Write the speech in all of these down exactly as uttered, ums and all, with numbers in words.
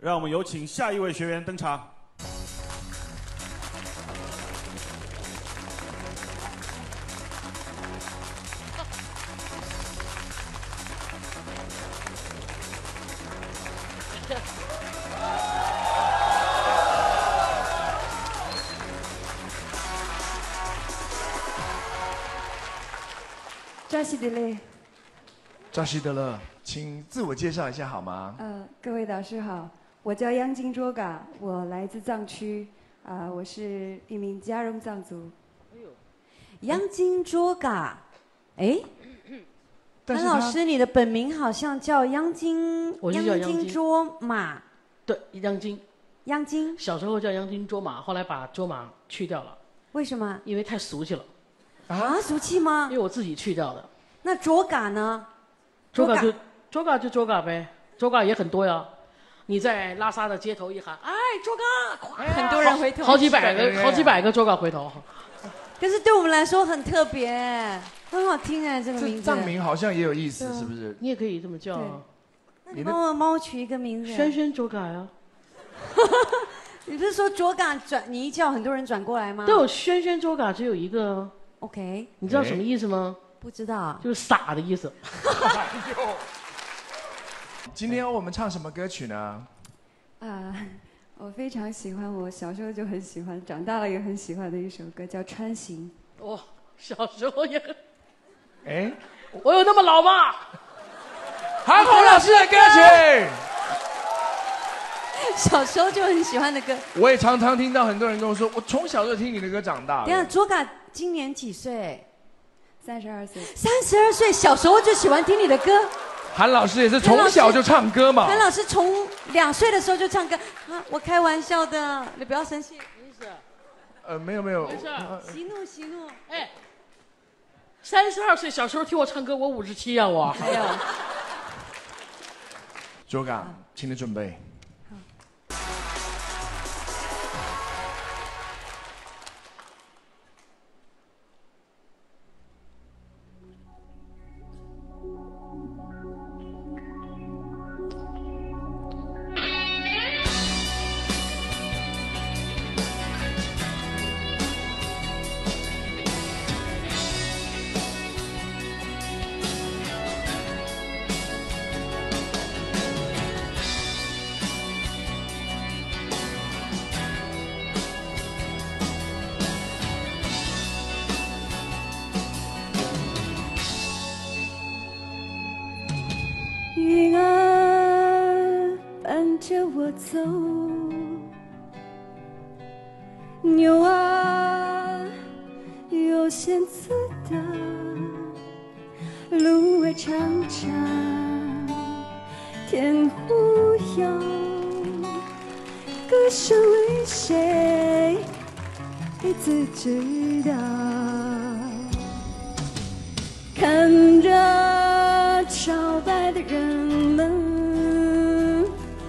让我们有请下一位学员登场。 扎西德勒， 扎西德勒，请自我介绍一下好吗？ 呃，各位导师好，我叫央金卓嘎，我来自藏区，啊、呃，我是一名嘉绒藏族。 哎呦，央金卓嘎，哎， 韩老师，你的本名好像叫央金， 我就叫央金卓玛。 对，央金。 央金。 小时候叫央金卓玛，后来把卓玛去掉了。 为什么？ 因为太俗气了。 啊，俗气吗？ 因为我自己去掉的。 那卓嘎呢？ 卓嘎就卓嘎就卓嘎呗，卓嘎也很多呀。你在拉萨的街头一喊，哎，卓嘎， 很多人回头， 好几百个，好几百个卓嘎回头。 可是对我们来说很特别，很好听哎，这个名字。 藏名好像也有意思，是不是？ 你也可以这么叫啊。 那你帮我帮我取一个名字。 轩轩卓嘎呀。 你不是说卓嘎转，你一叫很多人转过来吗？ 对，我轩轩卓嘎只有一个。 OK， 你知道什么意思吗？ 不知道， 就是傻的意思。 今天我们唱什么歌曲呢？ 啊、呃，我非常喜欢，我小时候就很喜欢，长大了也很喜欢的一首歌，叫《穿行》。 哇、哦，小时候也很…… 哎， 我有那么老吗？ 韩红老师的歌曲。 小时候就很喜欢的歌。 我也常常听到很多人跟我说，我从小就听你的歌长大的。 等下，卓嘎今年几岁？ 三十二岁。 三十二岁，小时候就喜欢听你的歌。 韩老师也是从小就唱歌嘛。 韩老师从两岁的时候就唱歌啊，我开玩笑的，你不要生气。 没事。 呃，没有没有。 没事。 息怒息怒。 哎，三十二岁小时候听我唱歌，我五十七呀，我。 还有。 卓嘎，请你准备。 云儿伴着我走，牛儿有仙子的路儿长长，天忽悠，歌声为谁自知道？看着朝拜的人们，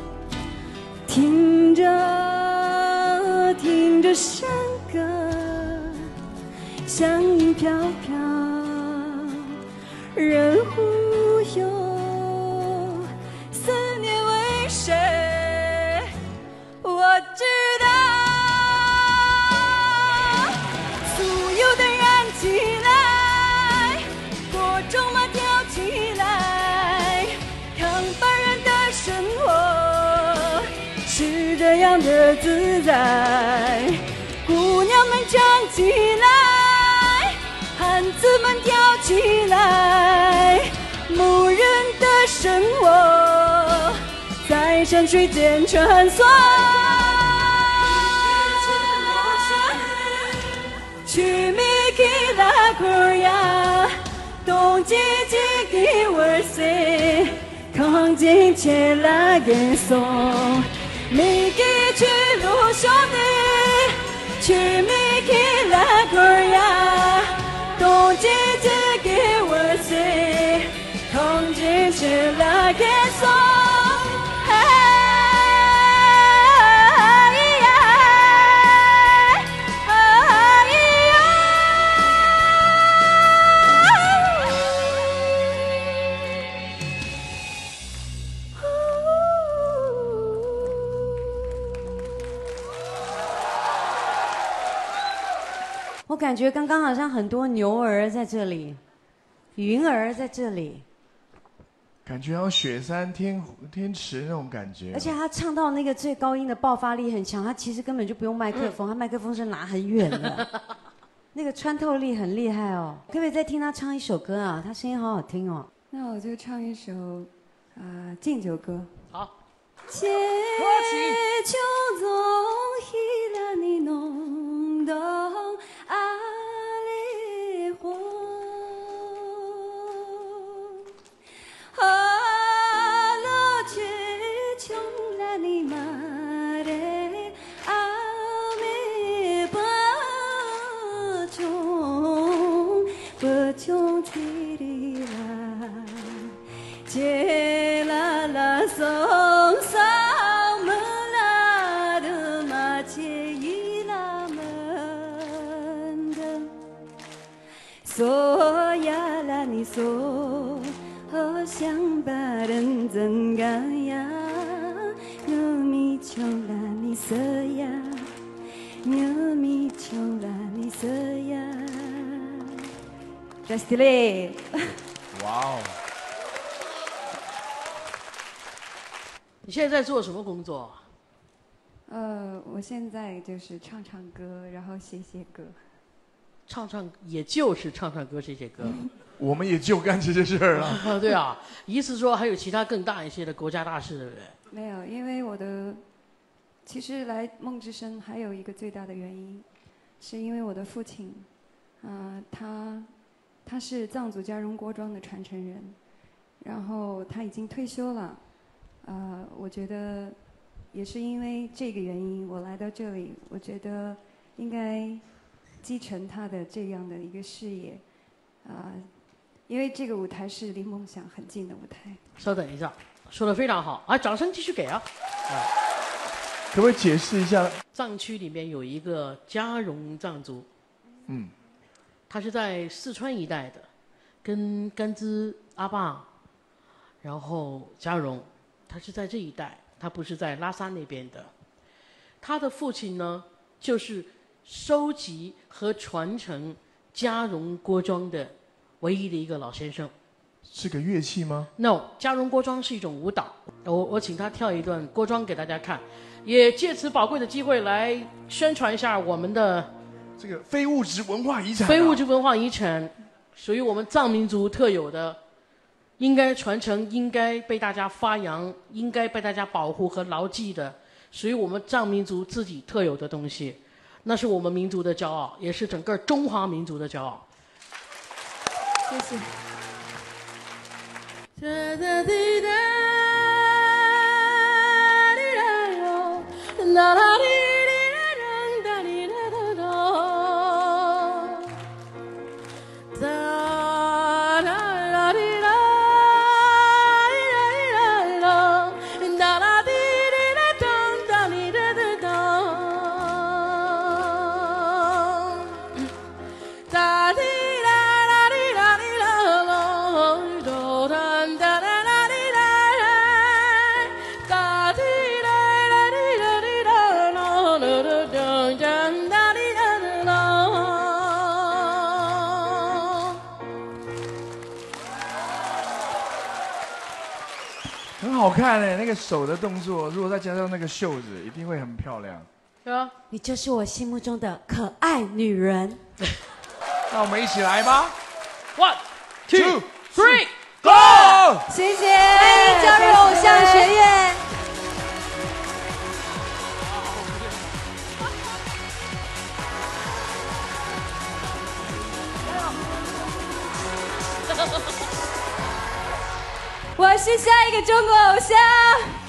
听着听着山歌，香烟飘飘，人忽悠，思念为谁？我知道，所有的燃起来，火种嘛跳起来，看凡人的生活是这样的自在。姑娘们唱起来，汉子们跳起来，牧人的生活在山水间穿梭。去米基拉库呀，东极极给我塞，康健切拉给松，米基去路兄弟。去米基拉库呀，东极极给我塞，康健切拉给松。 我感觉刚刚好像很多牛儿在这里，云儿在这里， 感觉像雪山天天池那种感觉。 而且他唱到那个最高音的爆发力很强，他其实根本就不用麦克风，他麦克风是拿很远的，那个穿透力很厉害哦。可不可以再听他唱一首歌啊？他声音好好听哦。 那我就唱一首啊、呃、敬酒歌。 好。 借酒中希拉尼浓浓阿里火，阿罗却穷拉尼玛嘞阿梅不穷不穷提里拉借拉拉松。So siang bareng zenggaya ngemi chong saya ngemi chong saya Just delay 哇哦！ 你现在在做什么工作？ 呃，我现在就是唱唱歌，然后写写歌。 唱唱，也就是唱唱歌、写写歌。 我们也就干这些事儿了。 啊，对啊，意思说还有其他更大一些的国家大事，对不对？ 没有，因为我的其实来梦之声还有一个最大的原因，是因为我的父亲，啊、呃，他他是藏族嘉绒锅庄的传承人，然后他已经退休了，呃，我觉得也是因为这个原因，我来到这里，我觉得应该继承他的这样的一个事业，啊、呃。因为这个舞台是离梦想很近的舞台。 稍等一下，说得非常好啊！掌声继续给啊！啊， 可不可以解释一下？ 藏区里面有一个嘉绒藏族，嗯，他是在四川一带的，跟甘孜、阿坝，然后嘉绒，他是在这一带，他不是在拉萨那边的。他的父亲呢，就是收集和传承嘉绒锅庄的唯一的一个老先生。 是个乐器吗 ？No， 嘉绒锅庄是一种舞蹈。我我请他跳一段锅庄给大家看，也借此宝贵的机会来宣传一下我们的这个非物质文化遗产、啊。 非物质文化遗产属于我们藏民族特有的，应该传承、应该被大家发扬、应该被大家保护和牢记的，属于我们藏民族自己特有的东西，那是我们民族的骄傲，也是整个中华民族的骄傲。 谢谢。 哒哒滴哒，滴啦哟，啦啦滴滴哒哒滴哒哒哒，哒啦啦滴啦，滴啦滴啦，哒啦滴滴啦哒哒滴哒哒哒，哒滴。 很好看嘞，那个手的动作，如果再加上那个袖子，一定会很漂亮。 对啊， 你就是我心目中的可爱女人。 那我们一起来吧 ！One, two, three, go！ 谢谢， 欢迎加入偶像学院。 我是下一个中国偶像。